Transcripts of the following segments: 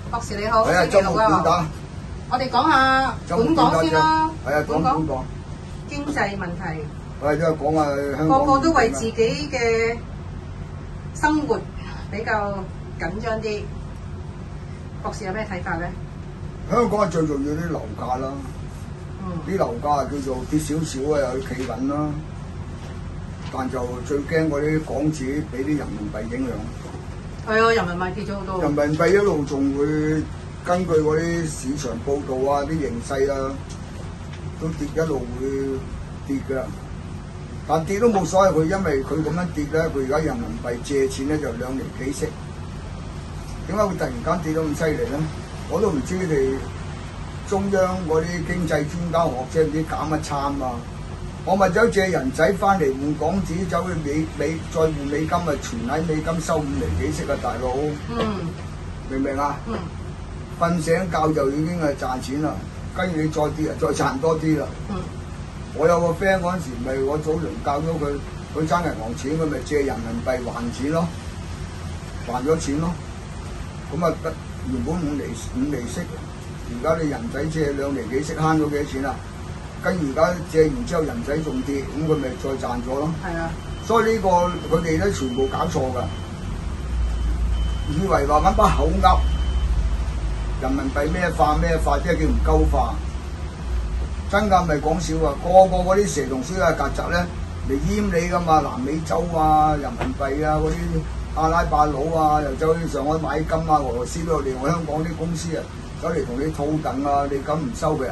博士你好， 係啊， 星期六啊，我哋講下本港先啦。 係啊，講本港經濟問題。 我哋都係講下香港。 個個都為自己嘅生活比較緊張啲。博士有咩睇法咧？ 香港係最重要啲樓價啦，啲樓價叫做跌少少啊，有企穩啦。但就最驚嗰啲港紙俾啲人民幣影響。 係啊，人民幣跌咗好多。 人民幣一路仲會根據嗰啲市場報導啊、啲形勢啊，都跌一路會跌㗎。但跌都冇所謂，佢因為佢咁樣跌咧，佢而家人民幣借錢咧就2厘幾息。點解會突然間跌到咁犀利咧？我都唔知你哋中央嗰啲經濟專家學者唔知搞乜參啊！我咪走借人仔翻嚟換港紙，走去再換美金啊！存喺美金收5厘幾息啊，大佬！明唔明啊？瞓醒覺就已經係賺錢啦，跟住你再跌啊，再賺多啲啦。我有個 friend 嗰陣時，咪我早輪教咗佢，佢爭銀行錢，佢咪借人民幣還錢咯，還咗錢咯。咁啊，原本5厘息，而家你人仔借2厘幾息，慳咗幾多錢啊？跟住而家借完之後，人仔仲跌，咁佢咪再賺咗咯。係啊，所以呢個佢哋咧全部搞錯㗎，以為話揾把口噏，人民幣咩化，即係叫唔鳩化。真㗎，咪講笑啊！個嗰啲蛇同鼠啊、曱甴咧嚟閹你㗎嘛，南美洲啊、人民幣啊嗰啲阿拉伯佬啊，又走去上海買金啊，俄羅斯都有嚟我香港啲公司啊，走嚟同你套戥啊，你敢唔收佢啊？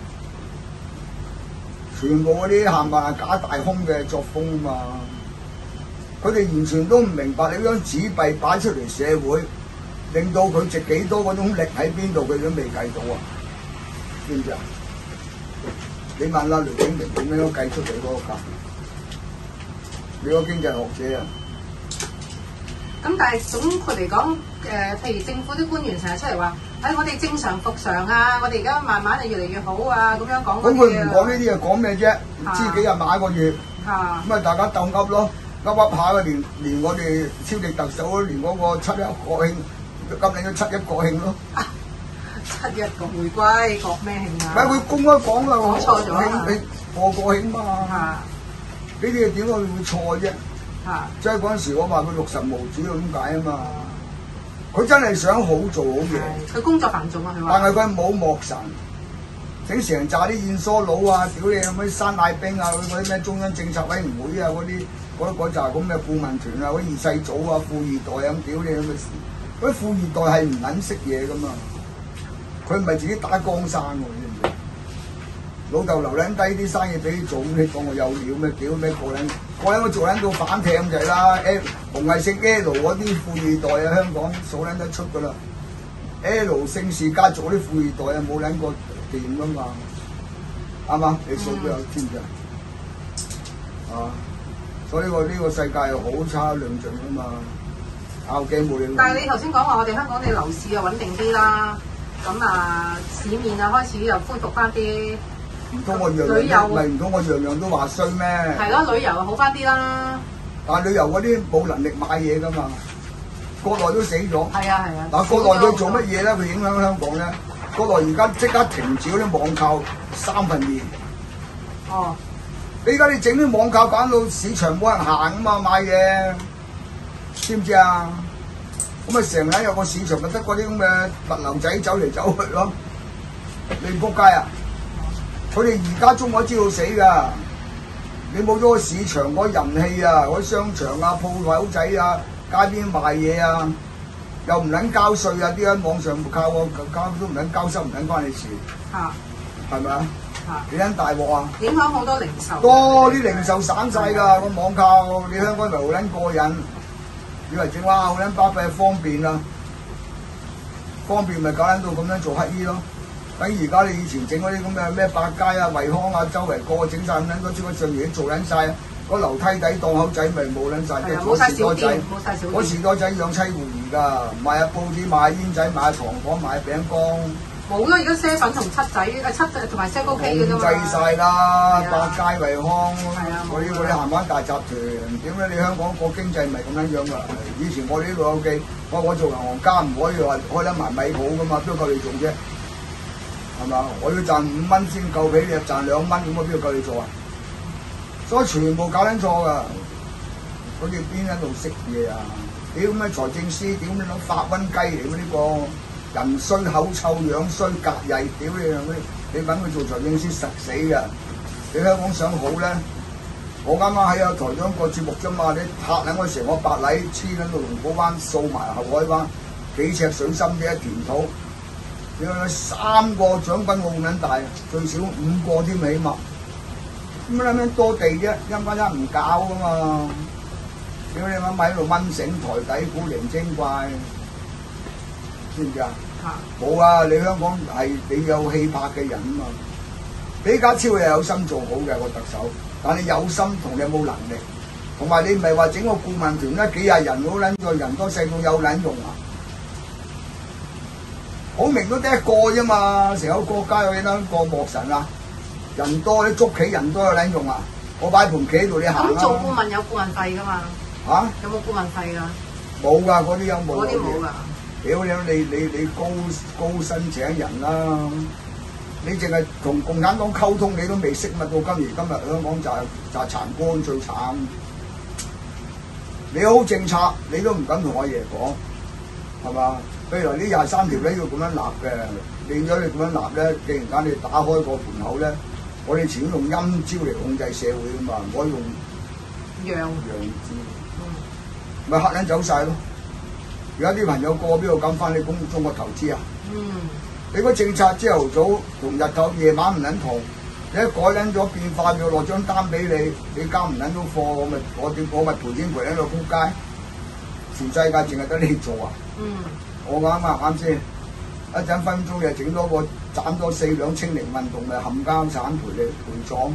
全部嗰啲冚唪唥假大空嘅作風啊嘛！佢哋完全都唔明白你張紙幣擺出嚟社會，令到佢值幾多嗰種力喺邊度，佢都未計到啊！知唔知啊？你問下雷鼎明點樣計出嚟嗰個價？你個經濟學者啊！ 咁但係總括嚟講，譬如政府啲官員成日出嚟話，我哋正常復常啊，我哋而家慢慢係越嚟越好啊，咁樣講。咁佢唔講呢啲嘢，講咩啫？唔知幾日買一個月，咁大家鬥噏咯，噏下連我哋超級特首連嗰個7·1國慶，今年都7·1國慶咯。 7·1回歸，國咩慶啊？ 唔係佢公開講啦， 講錯咗你過國慶嘛？呢啲嘢點解會錯啫？即係嗰陣時我話佢60無主咁解啊嘛，佢真係想好做好嘢， 佢工作繁重啊，佢話。 但係佢冇莫神，整成扎啲燕梳佬啊，屌你咁啲山大兵啊，嗰啲咩中央政策委員會啊，嗰扎咁嘅顧問團啊，嗰二世祖啊、富二代啊咁屌你咁嘅事，嗰啲富二代係唔撚識嘢噶嘛，佢唔係自己打江山喎，知唔知？老豆留撚低啲生意俾你做，你當我有料咩？屌咩個撚我做撚到反艇就係啦！紅藝姓 L 嗰啲富二代啊，香港數撚得出噶啦 ！L 姓氏家族嗰啲富二代啊，冇撚過掂噶嘛，啱嘛？你數都有知唔知啊？所以呢個世界係好差兩盡噶嘛，拗頸冇你。 但係你頭先講話我哋香港嘅樓市又穩定啲啦，咁啊市面啊開始又恢復翻啲。 唔通我樣樣都話衰咩？ 係咯，旅遊好翻啲啦。 但係旅遊嗰啲冇能力買嘢㗎嘛，國內都死咗。係啊。 嗱，國內佢做乜嘢咧？佢影響香港咧？國內而家即刻停止嗰啲網購2/3。 哦。 你而家你整啲網購搞到市場冇人行啊嘛，買嘢，知唔知啊？咁啊成日有個市場咪得嗰啲咁嘅物流仔走嚟走去咯，你唔仆街啊？佢哋而家中咗招到死㗎，你冇咗個市場嗰人氣啊，嗰啲商場啊、鋪頭仔啊、街邊賣嘢啊，又唔撚交稅啊，啲喺網上靠我交都唔撚交收，唔撚關你事。係咪啊？幾撚大鑊啊？ 影響好多零售。 多啲零售散晒㗎，個網購你香港咪好撚過癮，以為整哇好撚巴閉方便啊，方便咪搞撚到咁樣做乞衣咯。等而家你以前整嗰啲咁嘅咩百佳啊、惠康啊，周圍個個整晒咁撚多超級上面做撚晒，嗰樓梯底檔口仔咪冇撚晒，即係嗰時多仔，嗰時多仔養妻活兒㗎，賣下報紙、賣下煙仔、賣下糖果、賣下餅乾， 冇啦，而家啡粉同七仔同埋 set OK 嘅啫嘛。 控制晒啦， 係啊百佳惠康係啊嗰啲鹹灣大集團，點解你香港個經濟唔係咁樣樣㗎？以前我哋啲老友記，我做銀行家唔可以話開得埋米鋪㗎嘛，邊度夠你做啫？係嘛？我要賺5蚊先夠俾你，賺2蚊，咁我邊度夠你做啊？所以全部搞撚錯㗎，嗰啲邊喺度識嘢啊？屌咩財政司，屌你諗發瘟雞嚟㗎呢個，人衰口臭樣衰格曳，屌你嗰啲，你揾佢做財政司實死㗎！你香港想好咧，我啱啱喺有台長個節目啫嘛，你拍撚我成個白禮黐撚到龍鼓灣，掃埋後海灣，幾尺水深嘅一田土，你睇3個獎品咁撚大，最少5個添起碼，咁撚撚多地啫，陰間唔搞㗎嘛。屌你媽咪喺度蚊繩台底古靈精怪，知唔知啊？冇啊！你香港係你有氣魄嘅人啊嘛。李家超又有心做好嘅個特首，但你有心同你有冇能力，同埋你唔係話整個顧問團咧幾廿人好撚個人多勢到有撚用啊！好明都得一個啫嘛，成個國家有幾多個莫神啊？人多你捉棋人多有撚用啊！我擺盤棋喺度你行咁做顧問有顧問費㗎嘛？ 嚇？ 有冇顧問費㗎？ 冇㗎，嗰啲有冇？ 嗰啲冇㗎。 屌你高薪請人啦！你淨係同共產黨溝通，你都未識乜到今時今日香港就係殘官最慘。你好政策你都唔敢同我爺講，係嘛？譬如話呢23條咧要咁樣立嘅，變咗你咁樣立咧，既然間你打開個盤口咧，我哋前用陰招嚟控制社會㗎嘛，唔可以用陽招。咪黑人走晒咯！而家啲朋友個邊度敢翻你中國投資啊？你個政策朝頭早同日頭夜晚唔撚同，你一改撚咗變化咗落張單俾你，你交唔撚到貨，我咪賠錢賠喺度撲街。全世界淨係得你做啊！我啱先？一陣分鐘又整多個斬多4兩清零運動咪冚家產賠你賠葬。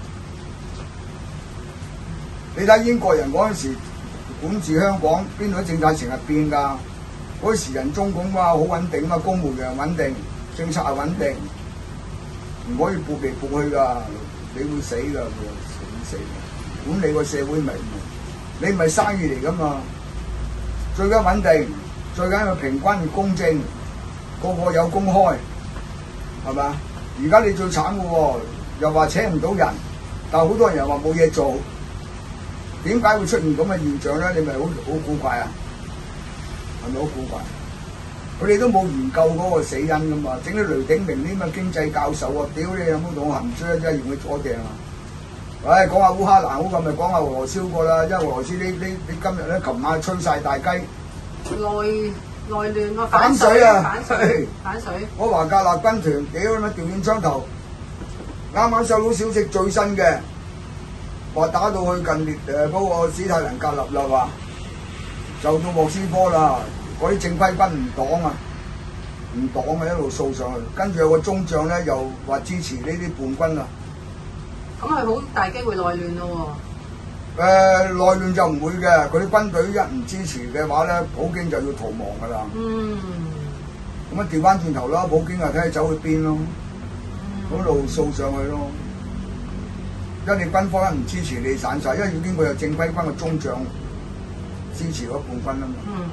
你睇英國人嗰陣時管治香港，邊度啲政策成日變㗎？嗰時人中共話好穩定啊，公務員穩定，政策係穩定，唔可以撥嚟撥去㗎，你會死㗎，會死。管理個社會咪你唔係生意嚟㗎嘛？最緊穩定，最緊要平均公正，個個有公開，係嘛？而家你最慘嘅喎，又話請唔到人，但係好多人又話冇嘢做。點解會出現咁嘅現象咧？你咪好古怪啊？係咪好古怪？佢哋都冇研究嗰個死因噶嘛，整啲雷鼎明啲咁嘅經濟教授啊，屌你有冇同我含衰真係用佢左掟啊！唉，講下烏克蘭好過咪講下俄羅斯過啦，因為俄羅斯你今日咧，琴晚吹晒大雞， 內亂個反水啊！ 反水！ 我華格納軍團屌你媽調轉槍頭，啱啱收到消息最新嘅。話打到去近列嗰個史太林格勒啦，話就到莫斯科啦，嗰啲正規軍唔擋啊，一路掃上去，跟住有個中將咧又話支持呢啲叛軍啊。 咁係好大機會內亂咯喎。 內亂就唔會嘅，嗰啲軍隊一唔支持嘅話咧，普京就要逃亡㗎啦。咁啊調翻轉頭啦，普京啊睇佢走去邊咯，一路掃上去咯。因為你軍方一唔支持你散晒，因為要經過有正規軍嘅中將支持嗰叛軍啊嘛。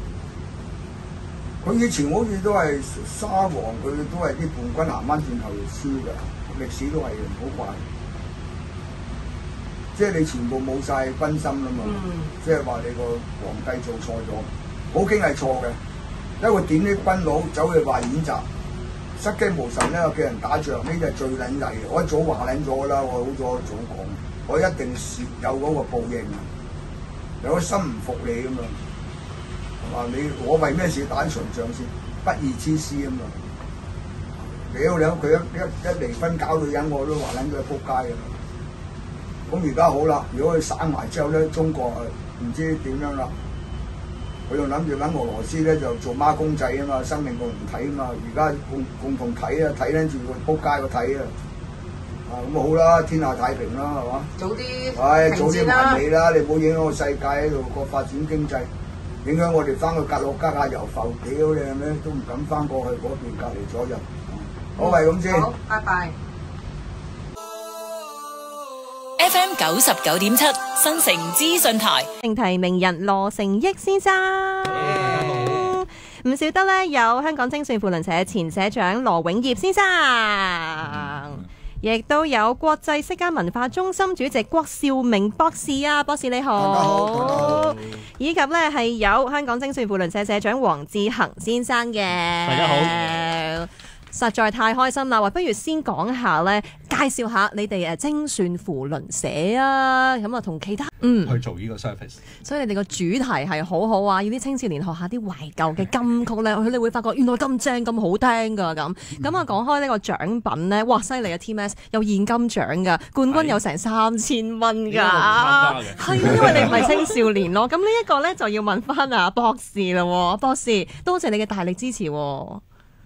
佢以前好似都係沙皇，佢都係啲叛軍行翻轉頭輸嘅，歷史都係好怪。即係你全部冇晒軍心啦嘛，即係話你個皇帝做錯咗，普京係錯嘅，因為點啲軍佬走去話演習。失驚無神咧，叫人打仗呢啲係最撚曳嘅。我一早話撚咗啦，我好早講，我一定有嗰個報應啊！有個心唔服你咁嘛，話我為咩事打場仗先？不義之師啊嘛！屌你佢一離婚搞女人，我都話撚咗佢撲街㗎啦！咁而家好啦，如果佢散埋之後咧，中國唔知點樣啦。佢仲諗住揾俄羅斯咧就做孖公仔啊嘛，生命共同體啊嘛，而家共同體啊，睇緊住個撲街個體啊，咁好啦，天下太平啦，係嘛？ 早啲早啲埋尾啦，你唔好影響個世界喺度個發展經濟。 影響我哋翻去格魯吉亞遊浮幾好靚咧，都唔敢翻過去嗰邊隔離左右。好，係咁先。 好，拜拜。 FM 99.7新城資訊台， 正題名人羅成益先生，唔少得咧有香港精算扶輪社前社長羅永業先生，亦都有國際釋迦文化中心主席郭兆明博士啊，博士你好，以及咧係有香港精算扶輪社社長黃志恒先生嘅， 大家好。 實在太開心啦！不如先講下咧，介紹下你哋精算扶輪社啊，咁啊同其他去做呢個 service。 所以你哋個主題係好好啊，要啲青少年學下啲懷舊嘅金曲咧，佢哋會發覺原來咁正咁好聽㗎咁。咁啊講開呢個獎品咧，哇犀利啊 TMS 有現金獎㗎，冠軍有成3000蚊㗎，係啊，因為你唔係青少年咯。咁呢一個咧就要問翻啊博士啦喎，博士多謝你嘅大力支持喎。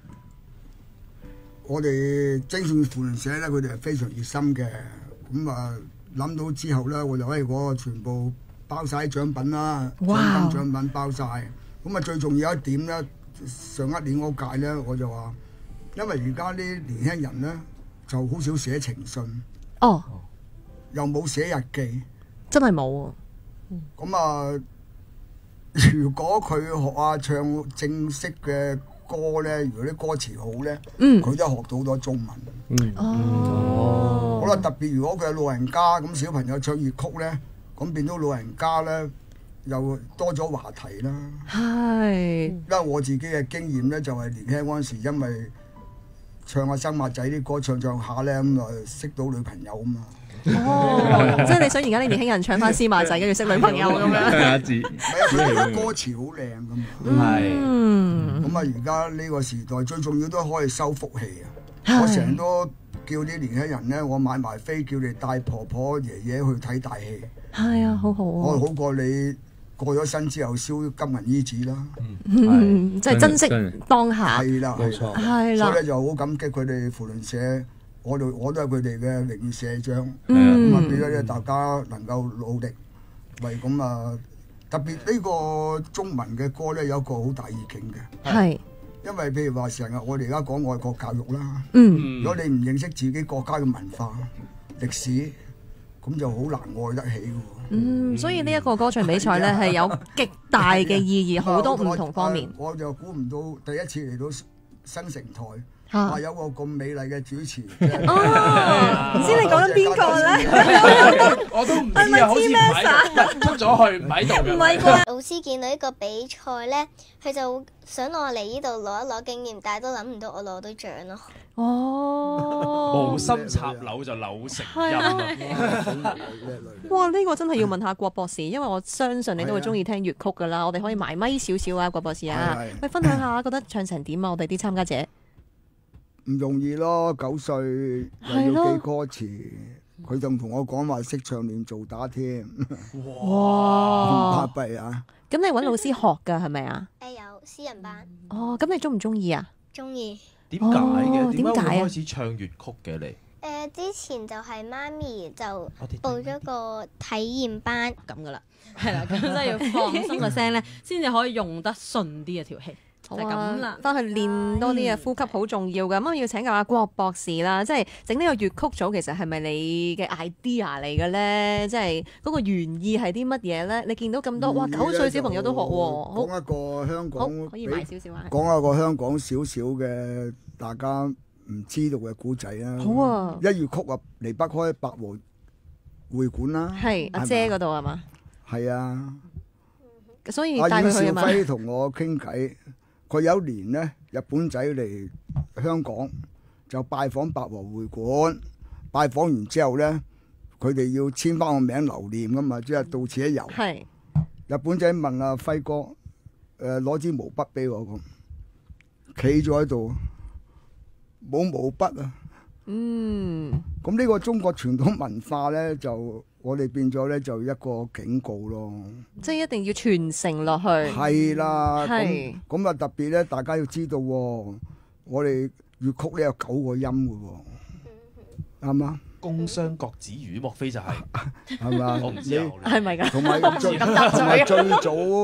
我哋精算扶輪社咧，佢哋係非常熱心嘅。咁啊諗到之後咧，我就我全部包晒啲獎品啦，獎金獎品包晒。咁啊最重要一點咧，上一年嗰屆咧，我就話，因為而家啲年輕人咧就好少寫情信， 哦， 又冇寫日記， 真係冇。 咁啊，如果佢學下唱正式嘅歌咧，如果啲歌詞好咧，佢都學到好多中文。好啦，特別如果佢係老人家咁，小朋友唱粵曲咧，咁變到老人家咧又多咗話題啦。 係， 因為我自己嘅經驗咧，就係年輕嗰陣時，因為唱下生馬仔啲歌唱下咧，咁啊識到女朋友啊嘛。 哦，即係你想而家啲年輕人唱翻司馬仔，跟住識女朋友咁樣。 係啊，佢啲歌詞好靚噶嘛。係。咁啊，而家呢個時代最重要都可以收福氣啊！我成日都叫啲年輕人咧，我買埋飛叫你帶婆婆爺爺去睇大戲。係啊，好好啊！我好過你過咗身之後燒金銀衣紙啦。 即係珍惜當下。 係啦， 冇錯。係啦。 所以咧就好感激佢哋扶輪社。我都係佢哋嘅榮譽社長，咁啊變咗咧大家能夠努力，為咁啊特別呢個中文嘅歌咧有一個好大意境嘅，係因為譬如話成日我哋而家講愛國教育啦，如果你唔認識自己國家嘅文化歷史，咁就好難愛得起嘅。 所以呢一個歌唱比賽咧係有極大嘅意義，好多唔同方面。 我就估唔到第一次嚟到新城台。有個咁美麗嘅主持，唔知你講緊邊個咧？ 我都唔知啊，好似唔喺度，出咗去唔喺度嘅。 唔係啩？老師見到呢個比賽咧，佢就想我嚟呢度攞一攞經驗，但係都諗唔到我攞到獎咯。 哦， 無心插柳就柳成蔭啊！ 哇，呢個真係要問下郭博士，因為我相信你都會中意聽粵曲噶啦。我哋可以埋咪少少啊，郭博士啊，喂，分享下覺得唱成點啊？我哋啲參加者。 唔容易咯，9歲又要記歌詞，佢仲同我講話識唱亂做打添。哇！巴閉啊！ 咁你揾老師學㗎係咪啊？ 有私人班。 哦，咁你中唔中意啊？ 中意。 點解嘅？點解會開始唱粵曲嘅你？ 之前就係媽咪就報咗個體驗班咁噶啦，係啦，咁真係要放鬆個聲咧，先至可以用得順啲嘅條氣。就係咁啦， 翻去練多啲嘅呼吸好重要㗎。咁要請教下郭博士啦，即係整呢個粵曲組其實係咪你嘅 idea 嚟嘅咧？即係嗰個原意係啲乜嘢咧？你見到咁多哇9歲小朋友都學喎， 講一個香港可以買少少啊！ 講一個香港少少嘅大家唔知道嘅古仔啦。 好啊！ 一粵曲啊離不開百和會館啦， 係阿姐嗰度係嘛？ 係啊， 所以帶佢去啊嘛。 阿阮兆輝同我傾偈。佢有一年咧，日本仔嚟香港就拜訪百和會館，拜訪完之後咧，佢哋要簽翻個名留念噶嘛，即係到此一遊。係。日本仔問阿輝哥，攞支毛筆俾我咁，企咗喺度，冇毛筆啊。咁呢個中國傳統文化咧，就我哋變咗咧，就一個警告咯。 即係一定要傳承落去。係啦，咁啊特別咧，大家要知道喎，我哋粵曲咧有9個音嘅喎，啱嘛？ 宮商角徵羽，莫非就係係嘛？ 我唔知啊， 係咪㗎？ 同埋最早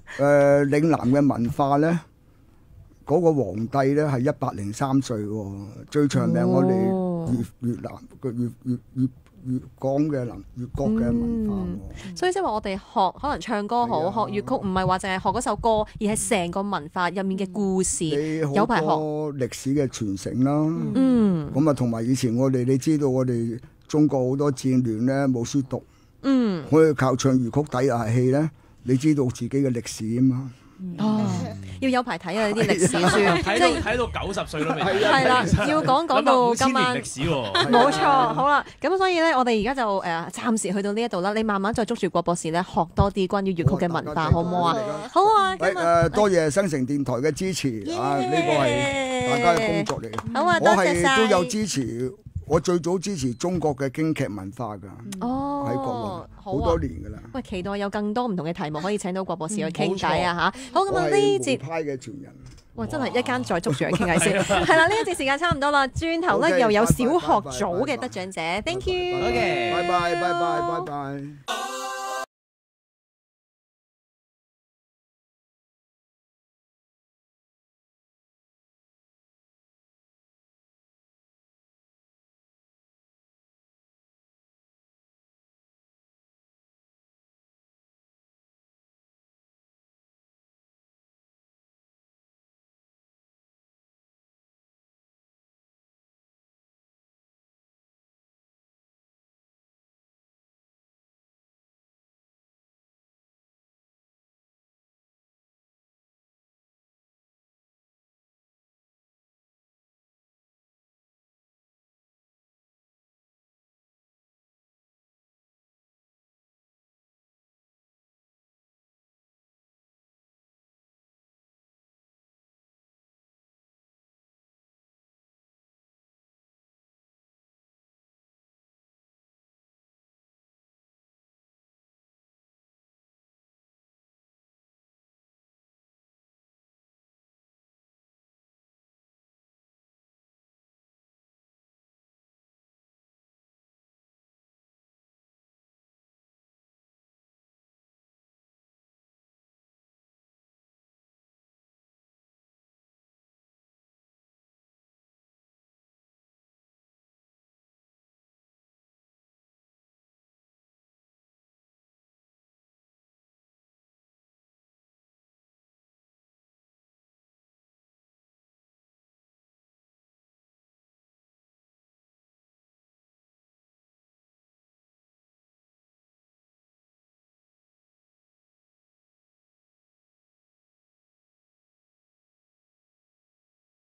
嶺南嘅文化咧，嗰個皇帝咧係103歲喎，最長命我哋越南個粵講嘅粵國嘅文化喎。 所以即係話我哋學可能唱歌好，學粵曲唔係話淨係學嗰首歌，而係成個文化入面嘅故事，有排學歷史嘅傳承啦。 嗯， 咁啊，同埋以前你知道我哋中國好多戰亂咧冇書讀，可以靠唱粵曲抵下氣咧，你知道自己嘅歷史啊嘛。 哦，要有排睇啊！呢啲歷史書， 睇到90歲都未。 係啦，要講到今晚。 歷史喎， 冇錯，好啦，咁所以咧，我哋而家就暫時去到呢一度啦。你慢慢再捉住郭博士咧，學多啲關於粵曲嘅文化，好唔好啊？好啊！ 多謝新城電台嘅支持啊！呢個係大家嘅工作嚟嘅。 好啊，多謝晒。 我係都有支持。我最早支持中國嘅京劇文化㗎，喺國內好多年㗎啦。 喂，期待有更多唔同嘅題目可以請到郭博士去傾偈啊嚇！好，咁啊呢節派嘅傳人。 哇！真係一間再捉住佢傾偈先。係啦，呢一節時間差唔多啦，轉頭咧又有小學組嘅得獎者，thank you。 OK， 拜拜。